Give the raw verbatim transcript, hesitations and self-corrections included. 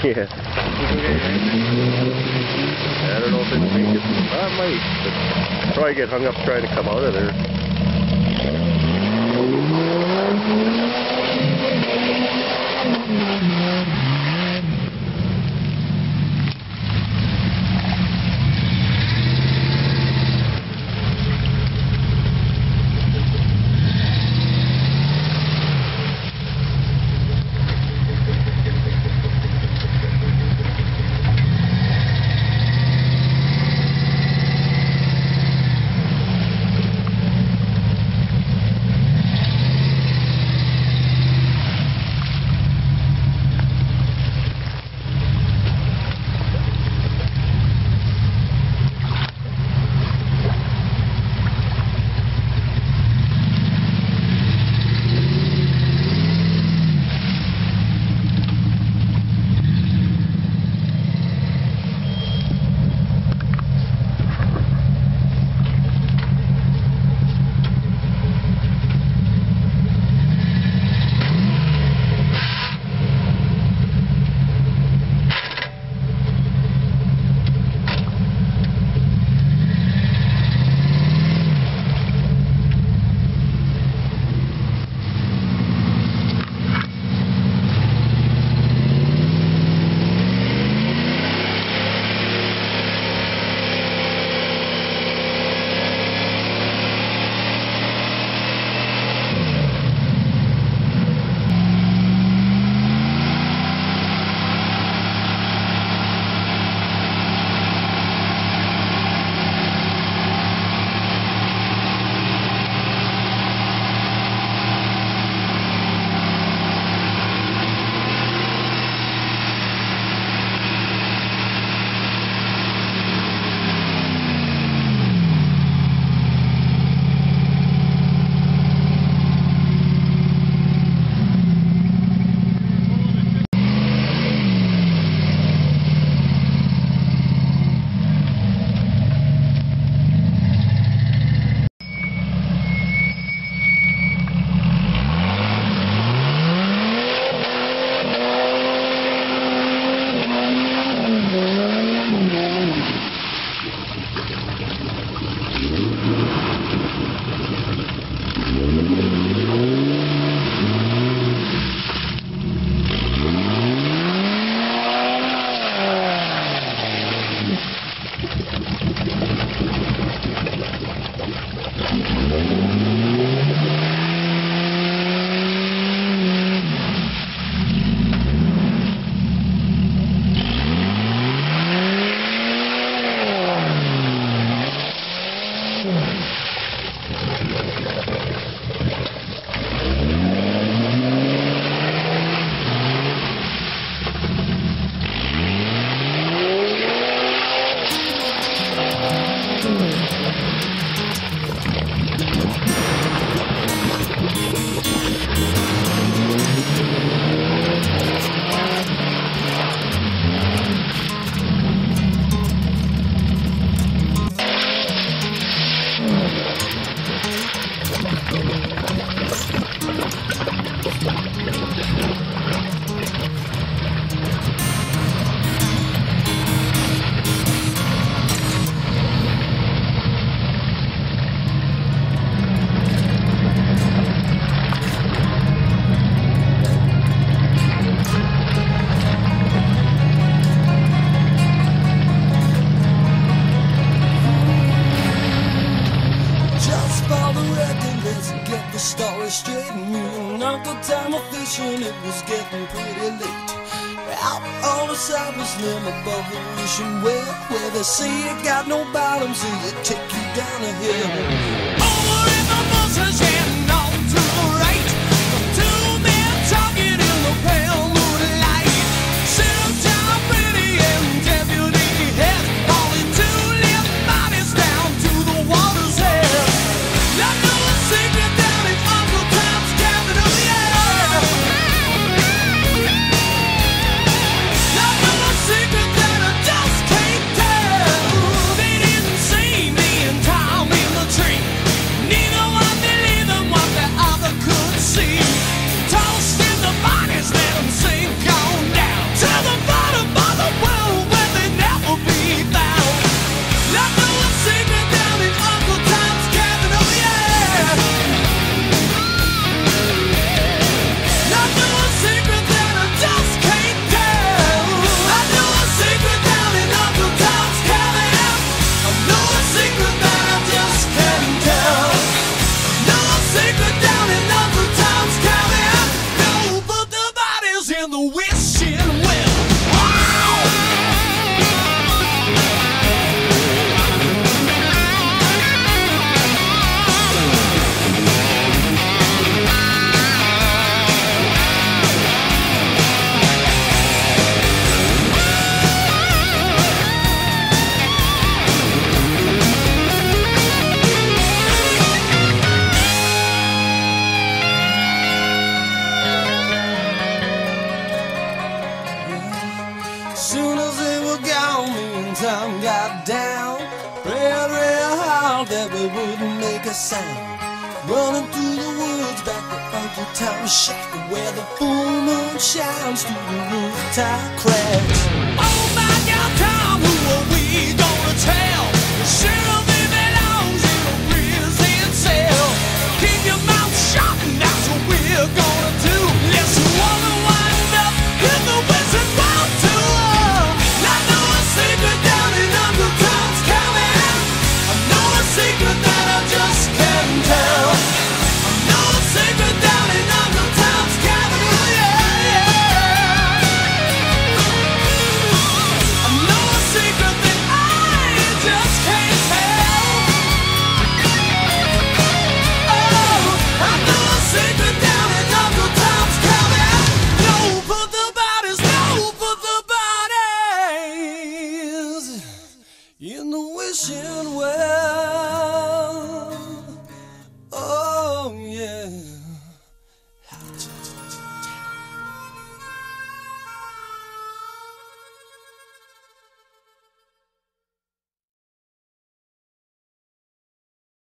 Yeah. I don't know if it's me. I might. But probably get hung up trying to come out of there. It was getting pretty late. Out on the side was slim above the wishing well, where they say you got no bottom, so you take you down a hill. Over in the bushes and on to the right, the two men talking in the pale moonlight. Sit down pretty and deputy head, only two limp bodies down to the water's edge. Not no secret that it's Uncle Tom's cabin of the air. Secret that I just can't tell. They didn't see me and Tom in the tree. sound, running through the woods back to Uncle Tom's shack, where the full moon shines through the rooftop cracks. Oh my God, Tom, who are we gonna tell?